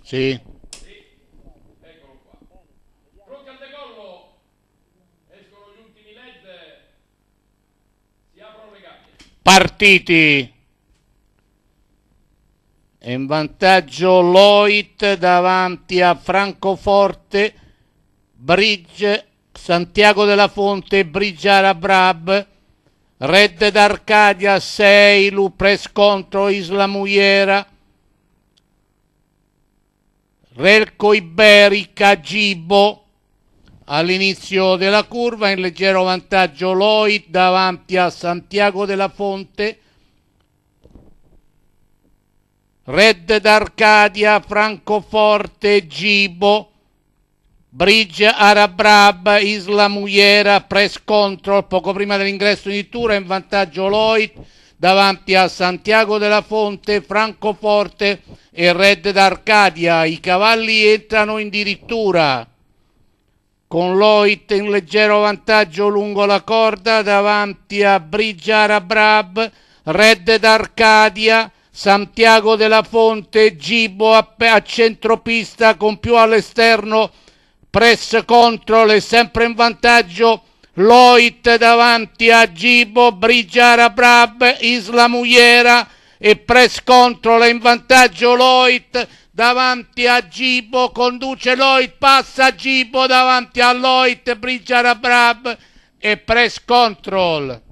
Sì. Eccolo qua. Pronti al decollo? Escono gli ultimi LED. Si aprono le gabbie. Partiti. È in vantaggio Loit davanti a Francoforte, Bridge, Santiago della Fonte, Bridge Arabrab, Red d'Arcadia 6, Lupress contro Isla Muiera, Relco Iberica, Gibo all'inizio della curva, in leggero vantaggio Loit davanti a Santiago della Fonte, Red d'Arcadia, Francoforte, Gibo, Bridge Arabrab, Isla Muiera, Press Control, poco prima dell'ingresso in dirittura, in vantaggio Loit davanti a Santiago della Fonte, Francoforte e Red d'Arcadia. I cavalli entrano in dirittura con Loit in leggero vantaggio lungo la corda davanti a Bridge Arabrab, Red d'Arcadia, Santiago della Fonte, Gibo a centropista con più all'esterno, Press Control è sempre in vantaggio Loit davanti a Gibo, Bridge Arabrab, Isla Muiera e Press Control è in vantaggio Loit davanti a Gibo, conduce Loit, passa Gibo davanti a Loit, Bridge Arabrab e Press Control.